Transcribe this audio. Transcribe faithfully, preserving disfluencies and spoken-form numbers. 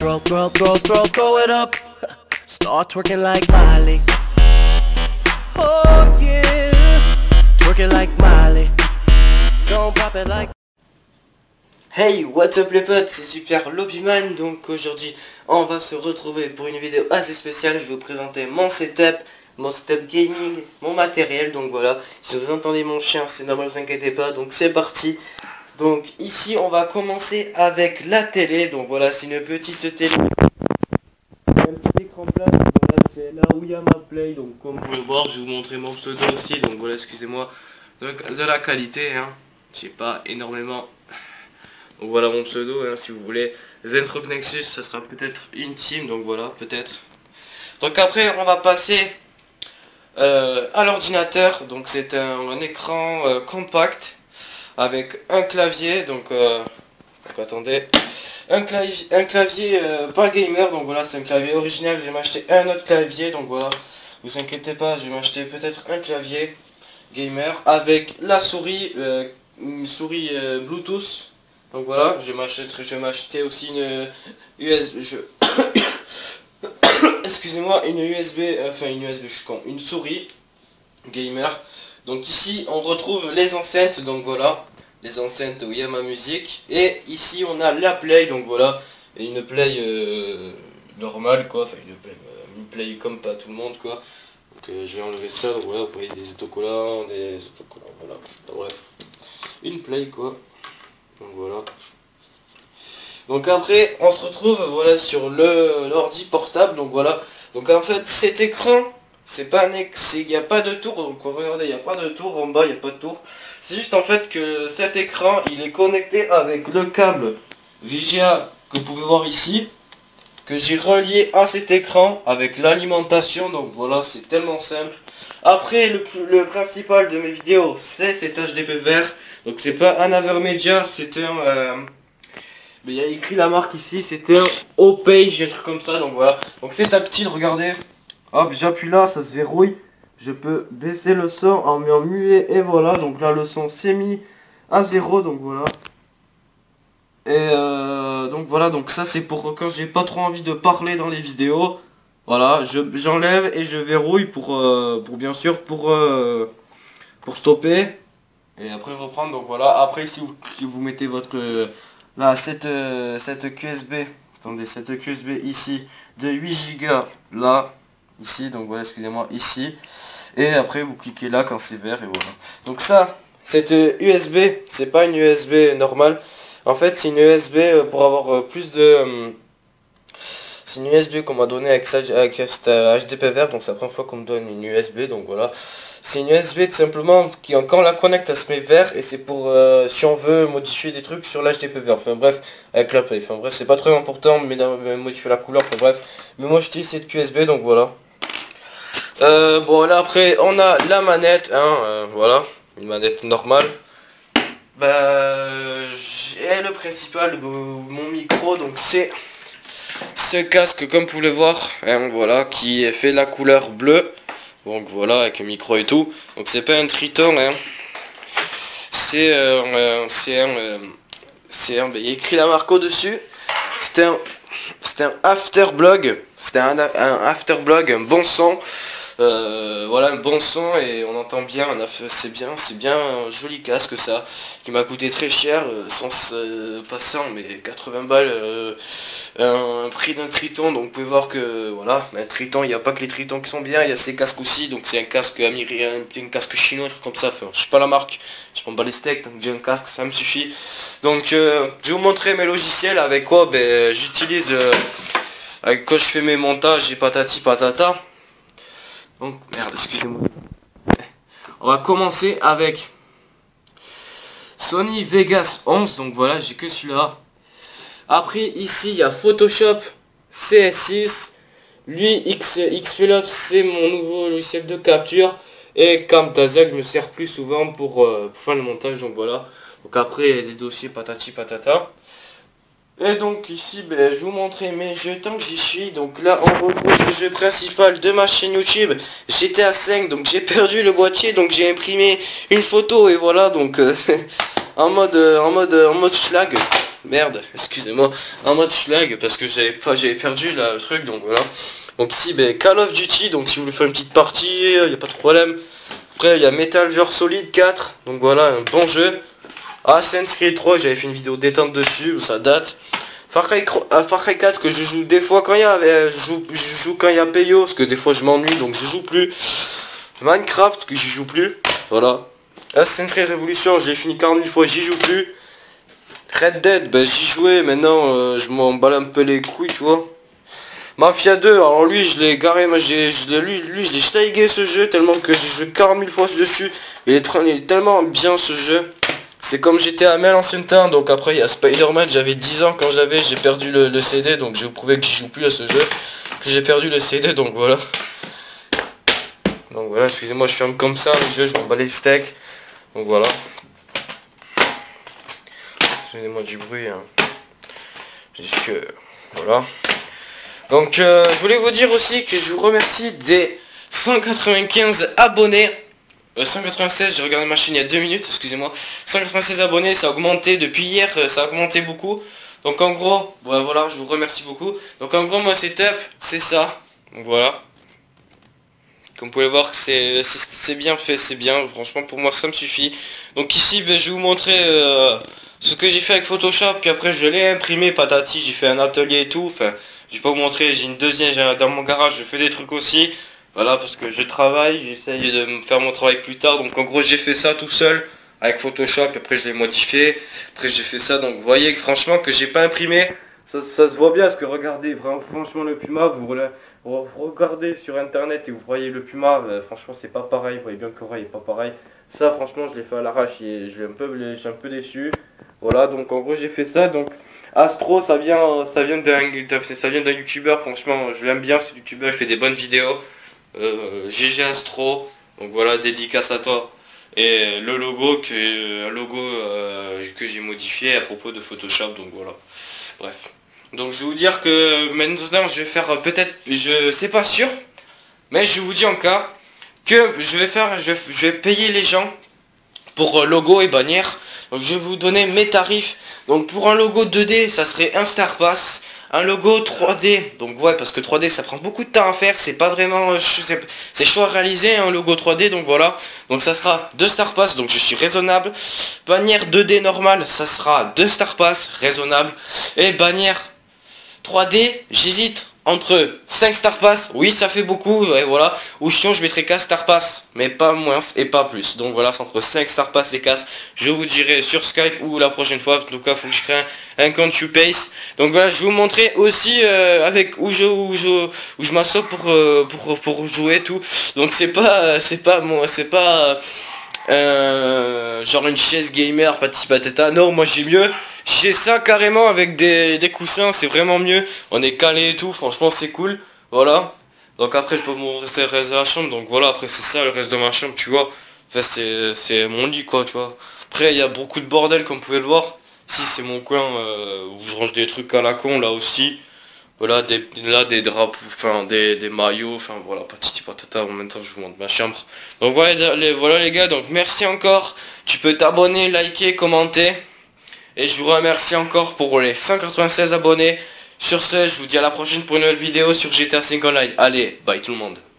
Throw, throw, throw, throw, throw it up. Start twerking like Miley. Oh yeah. Twerking like Miley. Don't pop it like. Hey, what's up les potes, c'est Super Lobbyman. Donc aujourd'hui on va se retrouver pour une vidéo assez spéciale. Je vais vous présenter mon setup, mon setup gaming, mon matériel. Donc voilà, si vous entendez mon chien c'est normal, vous inquiétez pas. Donc c'est parti. Donc ici on va commencer avec la télé. Donc voilà, c'est une petite télé, un petit écran plat. Donc voilà, c'est là où il y a ma play. Donc comme vous pouvez voir, je vais vous montrer mon pseudo aussi. Donc voilà, excusez-moi de, de la qualité, hein. J'ai pas énormément. Donc voilà mon pseudo, hein, si vous voulez. Zentrop Nexus, ça sera peut-être une team, donc voilà, peut-être. Donc après, on va passer euh, à l'ordinateur. Donc c'est un, un écran euh, compact avec un clavier. Donc, euh, donc attendez, un clavier, un clavier euh, pas gamer. Donc voilà, c'est un clavier original. Je vais m'acheter un autre clavier. Donc voilà, vous inquiétez pas, je vais m'acheter peut-être un clavier gamer avec la souris, euh, une souris euh, Bluetooth. Donc voilà, je vais m'acheter aussi une U S B, je... excusez-moi, une U S B, enfin une U S B, je suis con, une souris gamer. Donc ici on retrouve les enceintes, donc voilà, les enceintes où il y a ma musique. Et ici on a la play, donc voilà, et une play euh, normale quoi, enfin une play, euh, une play comme pas tout le monde quoi. Donc euh, je vais enlever ça, donc voilà, vous voyez des autocollants, des autocollants, voilà, donc, bref, une play quoi. Donc voilà. Donc après on se retrouve voilà sur le l'ordi portable. Donc voilà. Donc en fait cet écran c'est pas un ex, il n'y a pas de tour. Donc regardez, il n'y a pas de tour en bas, il n'y a pas de tour. C'est juste en fait que cet écran il est connecté avec le câble V G A que vous pouvez voir ici, que j'ai relié à cet écran avec l'alimentation. Donc voilà, c'est tellement simple. Après le, le principal de mes vidéos c'est cet H D P vert. Donc c'est pas un Avermedia, c'est un... Euh, mais il y a écrit la marque ici, c'était un O-Page, un truc comme ça, donc voilà. Donc c'est tactile, regardez. Hop, j'appuie là, ça se verrouille. Je peux baisser le son en en muet et voilà. Donc là le son s'est mis à zéro, donc voilà. Et euh, donc voilà, donc ça c'est pour quand j'ai pas trop envie de parler dans les vidéos. Voilà, je j'enlève et je verrouille pour, euh, pour bien sûr, pour, euh, pour stopper. Et après reprendre, donc voilà. Après si vous, si vous mettez votre euh, là cette, euh, cette Q S B, attendez, cette Q S B ici de huit giga là, ici, donc voilà, excusez-moi, ici. Et après vous cliquez là quand c'est vert et voilà. Donc ça, cette U S B, c'est pas une U S B normale. En fait c'est une U S B pour avoir euh, plus de... Euh, c'est une U S B qu'on m'a donné avec, ça, avec cette H D P vert, donc c'est la première fois qu'on me donne une U S B, donc voilà. C'est une U S B tout simplement qui, quand on la connecte, elle se met vert, et c'est pour euh, si on veut modifier des trucs sur l'H D P vert, enfin bref, avec la play, enfin bref, c'est pas très important, mais de modifier la couleur, enfin bref. Mais moi j'utilise cette U S B, donc voilà. Euh, bon là après, on a la manette, hein, euh, voilà, une manette normale. Bah, j'ai le principal, mon micro, donc c'est... ce casque comme vous pouvez le voir, hein, voilà, qui est fait la couleur bleue. Donc voilà, avec le micro et tout. Donc c'est pas un Triton, hein. C'est euh, euh, c'est un, euh, c'est un, il y a écrit la marque au dessus. C'était un, c'était un Afterblog. C'était un, un Afterblog, un bon son. Euh, voilà, un bon son et on entend bien. C'est bien, c'est bien un joli casque ça, qui m'a coûté très cher, euh, sans euh, pas cent mais quatre-vingts balles, euh, un, un prix d'un Triton. Donc vous pouvez voir que voilà, un Triton, il n'y a pas que les Tritons qui sont bien, il y a ces casques aussi. Donc c'est un casque américain, un casque chinois, un truc comme ça. Enfin, je sais pas la marque, je prends pas les steaks, donc j'ai un casque, ça me suffit. Donc euh, je vais vous montrer mes logiciels avec quoi ben, j'utilise, euh, avec quoi je fais mes montages et patati patata. Donc, merde, excusez-moi. On va commencer avec Sony Vegas onze. Donc voilà, j'ai que celui-là. Après, ici, il y a Photoshop C S six. Lui, X, Xphilop, c'est mon nouveau logiciel de capture. Et Camtasia, je me sers plus souvent pour, euh, pour faire le montage. Donc voilà. Donc après, il y a des dossiers patati patata. Et donc ici, ben, je vais vous montrer mes jeux tant que j'y suis. Donc là, on retrouve le jeu principal de ma chaîne YouTube, G T A cinq. Donc j'ai perdu le boîtier, donc j'ai imprimé une photo et voilà. Donc euh, en mode euh, en mode euh, en mode schlag. Merde, excusez-moi, en mode schlag parce que j'avais pas j'avais perdu là, le truc, donc voilà. Donc ici ben, Call of Duty, donc si vous voulez faire une petite partie, il n'y a pas de problème. Après il y a Metal Gear Solid quatre, donc voilà, un bon jeu. Assassin's Creed trois, j'avais fait une vidéo détente dessus, ça date. Far Cry, euh, Far Cry quatre que je joue des fois quand il y a euh, je, joue, je joue quand il y a Payo, parce que des fois je m'ennuie donc je joue plus. Minecraft que j'y joue plus, voilà. Assassin's Creed Révolution, j'ai fini quarante mille fois, j'y joue plus. Red Dead, ben j'y jouais, maintenant euh, je m'en balle un peu les couilles, tu vois. Mafia deux, alors lui je l'ai garé, moi j'ai lui, lui je l'ai stagué ce jeu tellement que j'ai joué quarante mille fois dessus. Il est, il est tellement bien ce jeu. C'est comme j'étais à Mel ancien temps, donc après il y a Spider-Man, j'avais dix ans quand j'avais, j'ai perdu le, le C D, donc je vous prouvais que j'y joue plus à ce jeu. J'ai perdu le C D, donc voilà. Donc voilà, excusez-moi, je ferme comme ça les jeux, je m'en bats les steaks. Donc voilà. Excusez-moi du bruit, hein. Juste que... Voilà. Donc euh, je voulais vous dire aussi que je vous remercie des cent quatre-vingt-quinze abonnés. Euh, cent quatre-vingt-seize, j'ai regardé ma chaîne il y a deux minutes, excusez-moi. cent quatre-vingt-seize abonnés, ça a augmenté depuis hier, ça a augmenté beaucoup. Donc en gros, voilà, je vous remercie beaucoup. Donc en gros, moi setup, c'est ça. Donc voilà. Comme vous pouvez voir, c'est bien fait, c'est bien. Franchement, pour moi, ça me suffit. Donc ici, ben, je vais vous montrer euh, ce que j'ai fait avec Photoshop. Puis après, je l'ai imprimé, patati. J'ai fait un atelier et tout. Enfin, je vais pas vous montrer. J'ai une deuxième dans mon garage. Je fais des trucs aussi. Voilà, parce que je travaille. J'essaye de me faire mon travail plus tard. Donc en gros, j'ai fait ça tout seul avec Photoshop. Après, je l'ai modifié. Après, j'ai fait ça. Donc vous voyez que franchement, que j'ai pas imprimé. Ça, ça se voit bien. Parce que regardez, vraiment, franchement, le Puma, vous voulez... Vous regardez sur internet et vous voyez le Puma, euh, franchement c'est pas pareil, vous voyez bien que le est pas pareil. Ça franchement je l'ai fait à l'arrache et je l'ai un peu, je suis un peu déçu. Voilà, donc en gros j'ai fait ça. Donc Astro, ça vient ça vient d'un ça vient d'un youtubeur, franchement je l'aime bien ce youtubeur, il fait des bonnes vidéos. Euh, G G Astro, donc voilà, dédicace à toi. Et le logo que un logo euh, que j'ai modifié à propos de Photoshop, donc voilà. Bref. Donc je vais vous dire que maintenant je vais faire peut-être, je sais pas sûr, mais je vous dis en cas que je vais faire, je vais, je vais payer les gens pour logo et bannière. Donc je vais vous donner mes tarifs. Donc pour un logo deux D ça serait un Star Pass. Un logo trois D, donc ouais parce que trois D ça prend beaucoup de temps à faire, c'est pas vraiment, c'est chaud à réaliser un logo trois D, donc voilà. Donc ça sera deux Star Pass, donc je suis raisonnable. Bannière deux D normale, ça sera deux Star Pass, raisonnable. Et bannière trois D, j'hésite entre cinq Star Pass, oui ça fait beaucoup, et voilà, ou sinon je mettrai quatre Star Pass, mais pas moins et pas plus. Donc voilà, c'est entre cinq Star Pass et quatre, je vous dirai sur Skype ou la prochaine fois. En tout cas, il faut que je crée un, un compte YouPace. Donc voilà, je vais vous montrer aussi euh, avec où je, où je, où je m'assois pour, euh, pour, pour jouer tout. Donc c'est pas, c'est pas, moi, c'est pas... Euh, genre une chaise gamer patati patata, non moi j'ai mieux, j'ai ça carrément avec des, des coussins, c'est vraiment mieux, on est calé et tout, franchement c'est cool, voilà. Donc après je peux vous rester le reste de la chambre, donc voilà, après c'est ça le reste de ma chambre, tu vois, enfin c'est mon lit quoi, tu vois. Après il y a beaucoup de bordel comme vous pouvez le voir, si c'est mon coin euh, où je range des trucs à la con, là aussi. Voilà, des, là des draps, enfin des, des maillots, enfin voilà, patati patata, en même temps je vous montre ma chambre. Donc voilà les, voilà les gars, donc merci encore, tu peux t'abonner, liker, commenter. Et je vous remercie encore pour les cent quatre-vingt-seize abonnés. Sur ce, je vous dis à la prochaine pour une nouvelle vidéo sur G T A cinq Online. Allez, bye tout le monde.